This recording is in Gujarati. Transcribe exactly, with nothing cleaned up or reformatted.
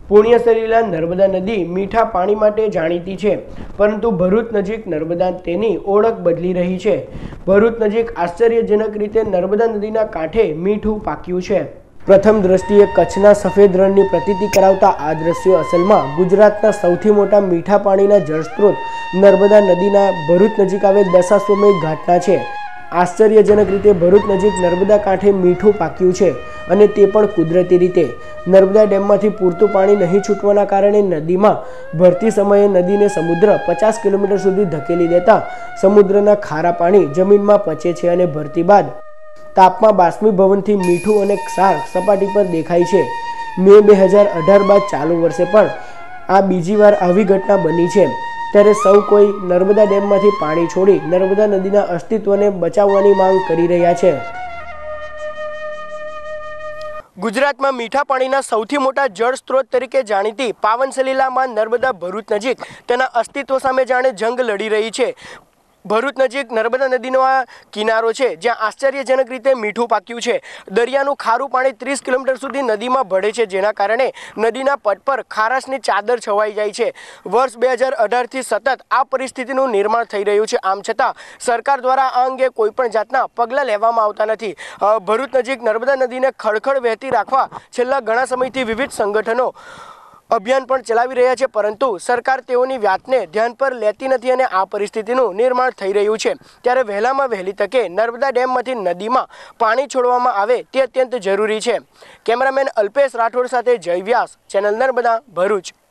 પુણ્યસલીલા નર્મદા નદી મીઠા પાણી માટે જાણીતી છે, પરંતુ ભરૂચ નજીક નર્મદા તેની ઓળખ બદલી રહી છે। ભરૂચ નજીક આશ્ચર્યજનક રીતે નર્મદા નદીના કાંઠે મીઠું પાક્યું છે। પ્રથમ દ્રષ્ટિએ કચ્છના સફેદ રણની પ્રતીતિ કરાવતા આ દ્રશ્યો અસલમાં ગુજરાતના સૌથી મોટા મીઠા પાણીના જળસ્ત્રોત નર્મદા નદીના ભરૂચ નજીક આવેલ દશાશ્વમેધ ઘાટના છે। આશ્ચર્યજનક રીતે ભરૂચ નજીક નર્મદા કાંઠે મીઠું પાક્યું છે, અને તે પણ કુદરતી રીતે। નર્મદા ડેમમાંથી પૂરતું પાણી નહીં છૂટવાના કારણે નદીમાં ભરતી સમયે નદીને સમુદ્ર પચાસ કિલોમીટર સુધી ધકેલી દેતા સમુદ્રના ખારા પાણી જમીનમાં પચે છે અને ભરતી બાદ તાપમાં બાષ્પીભવનથી મીઠું અને ક્ષાર સપાટી પર દેખાય છે। મે બે હજાર અઢાર બાદ ચાલુ વર્ષે પણ આ બીજી વાર આવી ઘટના બની છે, ત્યારે સૌ કોઈ નર્મદા ડેમમાંથી પાણી છોડી નર્મદા નદીના અસ્તિત્વને બચાવવાની માંગ કરી રહ્યા છે। ગુજરાતમાં મીઠા પાણીના સૌથી મોટા જળ સ્ત્રોત તરીકે જાણીતી પાવનસલીલામાં નર્મદા ભરૂચ નજીક તેના અસ્તિત્વ સામે જાણે જંગ લડી રહી છે। ભરૂચ નજીક નર્મદા નદીનો આ કિનારો છે, જ્યાં આશ્ચર્યજનક રીતે મીઠું પાક્યું છે। દરિયાનું ખારું પાણી ત્રીસ કિલોમીટર સુધી નદીમાં ભળે છે, જેના કારણે નદીના પટ પર ખારાશની ચાદર છવાઈ જાય છે। વર્ષ બે હજાર અઢારથી સતત આ પરિસ્થિતિનું નિર્માણ થઈ રહ્યું છે, આમ છતાં સરકાર દ્વારા આ અંગે કોઈપણ જાતના પગલાં લેવામાં આવતા નથી। ભરૂચ નજીક નર્મદા નદીને ખળખળ વહેતી રાખવા છેલ્લા ઘણા સમયથી વિવિધ સંગઠનો અભિયાન પણ ચલાવી રહ્યા છે, પરંતુ સરકાર તેઓની વાતને ધ્યાન પર લેતી નથી અને આ પરિસ્થિતિનું નિર્માણ થઈ રહ્યું છે। ત્યારે વહેલામાં વહેલી તકે નર્મદા ડેમમાંથી નદીમાં પાણી છોડવામાં આવે તે અત્યંત જરૂરી છે। કેમેરામેન અલ્પેશ રાઠોડ સાથે જય વ્યાસ, ચેનલ નર્મદા, ભરૂચ।